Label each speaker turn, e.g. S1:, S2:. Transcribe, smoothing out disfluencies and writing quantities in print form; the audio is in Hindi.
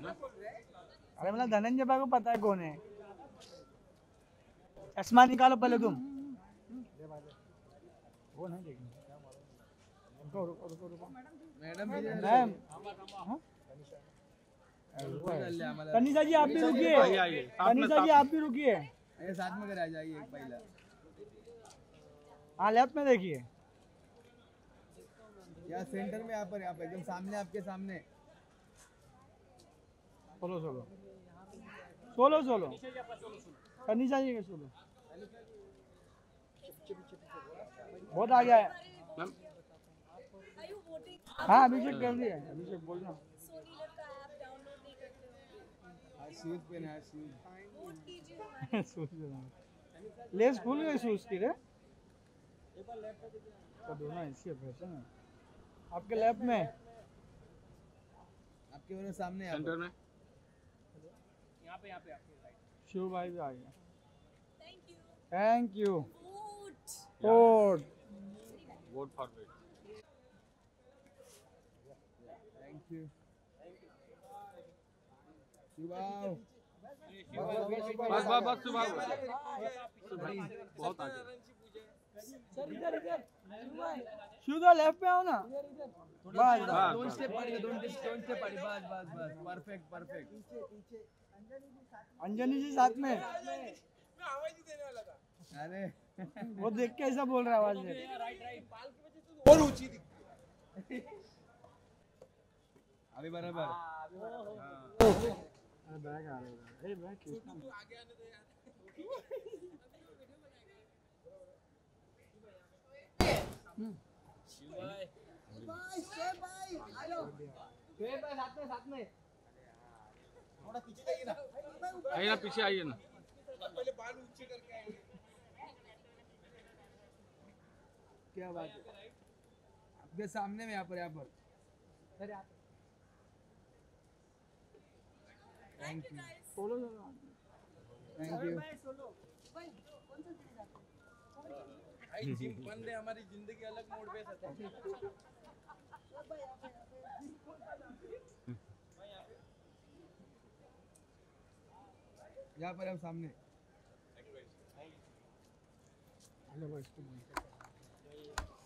S1: अरे मतलब धनंजय भाई को पता है कौन है। चश्मा निकालो पहले तुम। वो नहीं देखना। रुको रुको रुको रुको। Madam ma'am. तनिषा जी आप भी रुकिए। तनिषा जी आप भी रुकिए।
S2: साथ में आ जाइए पहला।
S1: हाँ लेफ्ट में देखिए।
S2: या सेंटर में यहाँ पर एकदम सामने आपके सामने।
S1: Solo solo solo solo Tanisha ji के सोलो। बहुत आ गया है। हाँ अभिषेक कर दिया। अभिषेक बोलना।
S2: शूज पहना है
S1: शूज लेस खुल गई शूज की रे। तो दोनों ऐसी फैशन है। आपके लेफ्ट में
S2: आपके मेरे सामने
S3: सेंटर में
S2: यहाँ पे आपके राइट।
S1: शिव भाई भी आ गया।
S4: Thank
S1: thank
S4: you.
S1: You.
S3: Vote for wait.
S2: Thank you.
S3: बस बस बस सुबह बहुत आगे।
S1: शिव तो लेफ्ट में आओ ना। बस
S2: दोन स्टेप पड़ी बस बस बस परफेक्ट परफेक्ट।
S1: अंजनी जी साथ में।
S2: अरे
S1: वो देख के ऐसा बोल रहा है आवाज से।
S2: बहुत ऊंची थी अभी बराबर।
S1: बैग आ रहा है। बैग कितना
S2: आगे आने दो यार। साथ में थोड़ा पीछे जाइए ना।
S3: आइए ना पीछे आइए ना।
S2: पहले बाल ऊंचे करके आएंगे। क्या बात है। आपके सामने में यहाँ पर thank you.
S1: Solo
S2: thank you.
S5: Gym बंद है हमारी जिंदगी अलग मोड पे है।
S2: यहाँ पर हम सामने।
S1: हेलो